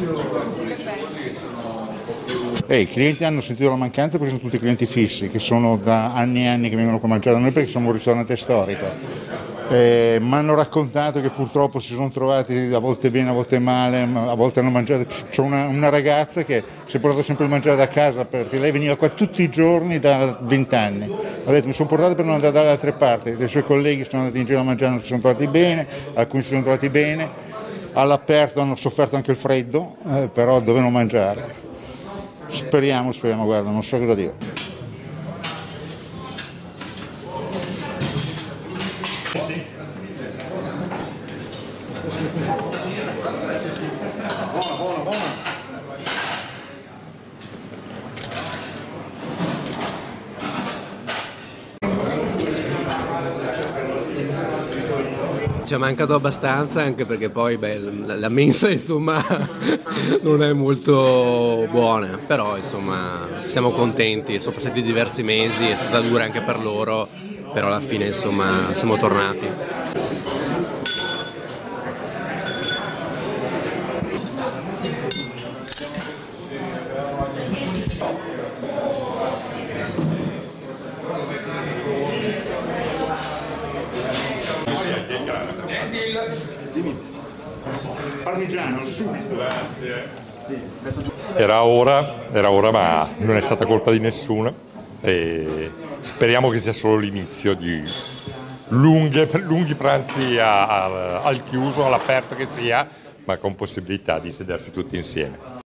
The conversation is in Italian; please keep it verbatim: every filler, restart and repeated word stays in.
E i clienti hanno sentito la mancanza perché sono tutti clienti fissi, che sono da anni e anni che vengono a mangiare da noi perché siamo un ristorante storico. Eh, mi hanno raccontato che purtroppo si sono trovati a volte bene, a volte male, a volte hanno mangiato. C'è una, una ragazza che si è portata sempre il mangiare da casa perché lei veniva qua tutti i giorni da vent'anni. Ha detto mi sono portato per non andare dalle altre parti, dei suoi colleghi sono andati in giro a mangiare, non si sono trovati bene, alcuni si sono trovati bene, all'aperto hanno sofferto anche il freddo, eh, però dovevano mangiare. Speriamo, speriamo, guarda, non so cosa dire. Buona, buona, buona. Ci è mancato abbastanza anche perché poi beh, la mensa insomma non è molto buona, però insomma siamo contenti, sono passati diversi mesi, è stata dura anche per loro, però alla fine insomma siamo tornati. Parmigiano, subito. Era ora, era ora, ma non è stata colpa di nessuno e speriamo che sia solo l'inizio di lunghe, lunghi pranzi a, a, al chiuso, all'aperto che sia, ma con possibilità di sedersi tutti insieme.